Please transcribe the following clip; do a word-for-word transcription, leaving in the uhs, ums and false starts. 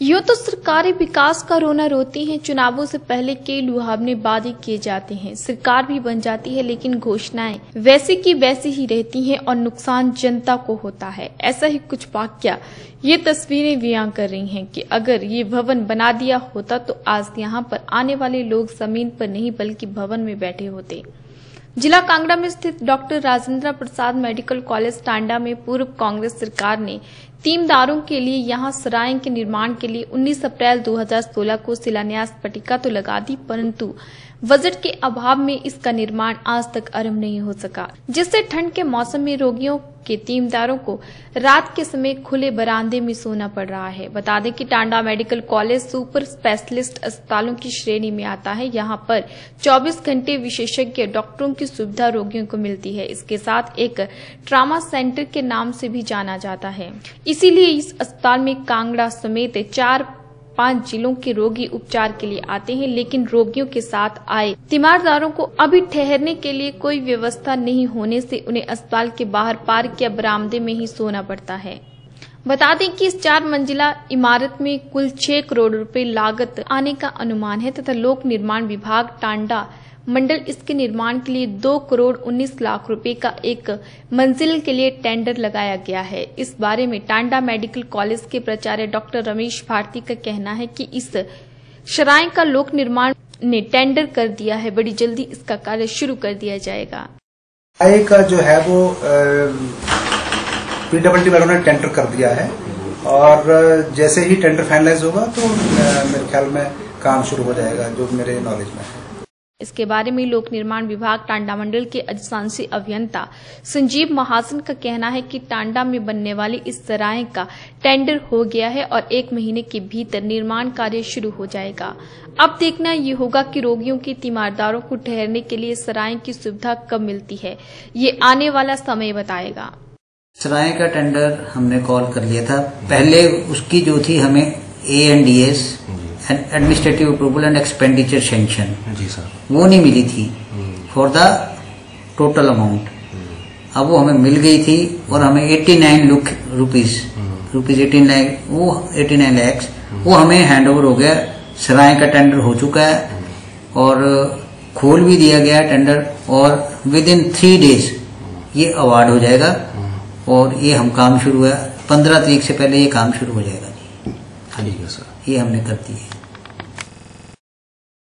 यूं तो सरकारी विकास का रोना रोती है। चुनावों से पहले कई लुभावने वादे किए जाते हैं, सरकार भी बन जाती है, लेकिन घोषणाएं वैसी की वैसी ही रहती हैं और नुकसान जनता को होता है। ऐसा ही कुछ वाकया ये तस्वीरें बयां कर रही हैं कि अगर ये भवन बना दिया होता तो आज यहाँ पर आने वाले लोग जमीन पर नहीं बल्कि भवन में बैठे होते। जिला कांगड़ा में स्थित doctor Rajendra Prasad medical college Tanda में पूर्व कांग्रेस सरकार ने तीमदारों के लिए यहां सराय के निर्माण के लिए उन्नीस अप्रैल दो हज़ार सोलह को शिलान्यास पट्टिका तो लगा दी, परंतु बजट के अभाव में इसका निर्माण आज तक आरंभ नहीं हो सका, जिससे ठंड के मौसम में रोगियों के तीमदारों को रात के समय खुले बरामदे में सोना पड़ रहा है। बता दें कि Tanda medical college super specialist अस्पतालों की श्रेणी में आता है। यहां पर चौबीस घंटे विशेषज्ञ डॉक्टरों की सुविधा रोगियों को मिलती है। इसके साथ एक ट्रामा सेंटर के नाम से भी जाना जाता है। इसीलिए इस अस्पताल में कांगड़ा समेत चार पांच जिलों के रोगी उपचार के लिए आते हैं, लेकिन रोगियों के साथ आए तीमारदारों को अभी ठहरने के लिए कोई व्यवस्था नहीं होने से उन्हें अस्पताल के बाहर पार्क या बरामदे में ही सोना पड़ता है। बता दें कि इस चार मंजिला इमारत में कुल छह करोड़ रुपए लागत आने का अनुमान है तथा लोक निर्माण विभाग टांडा मंडल इसके निर्माण के लिए दो करोड़ उन्नीस लाख रुपए का एक मंजिल के लिए टेंडर लगाया गया है। इस बारे में टांडा मेडिकल कॉलेज के प्राचार्य डॉक्टर रमेश भारती का कहना है कि इस सराय का लोक निर्माण ने टेंडर कर दिया है, बड़ी जल्दी इसका कार्य शुरू कर दिया जाएगा। सराय का जो है वो पीडब्ल्यूडी वालों ने टेंडर कर दिया है और जैसे ही टेंडर फाइनलाइज होगा तो मेरे ख्याल में काम शुरू हो जाएगा, जो मेरे नॉलेज में है। इसके बारे में लोक निर्माण विभाग टांडा मंडल के अधिशासी अभियंता संजीव महाजन का कहना है कि टांडा में बनने वाली इस सराय का टेंडर हो गया है और एक महीने के भीतर निर्माण कार्य शुरू हो जाएगा। अब देखना ये होगा कि रोगियों के तीमारदारों को ठहरने के लिए सराय की सुविधा कब मिलती है, ये आने वाला समय बताएगा। सराय का टेंडर हमने कॉल कर लिया था, पहले उसकी जो थी हमें A N D S administrative approval and expenditure sanction जी सर, वो नहीं मिली थी फॉर द टोटल अमाउंट। अब वो हमें मिल गई थी और हमें नवासी लाख रुपीस रुपीस नवासी वो नवासी लैक्स वो हमें हैंड ओवर हो गया। सराय का टेंडर हो चुका है और खोल भी दिया गया टेंडर और विद इन थ्री डेज ये अवार्ड हो जाएगा और ये हम काम शुरू है पंद्रह तारीख से पहले ये काम शुरू हो जाएगा जी। ठीक है सर, ये हमने कर दी है।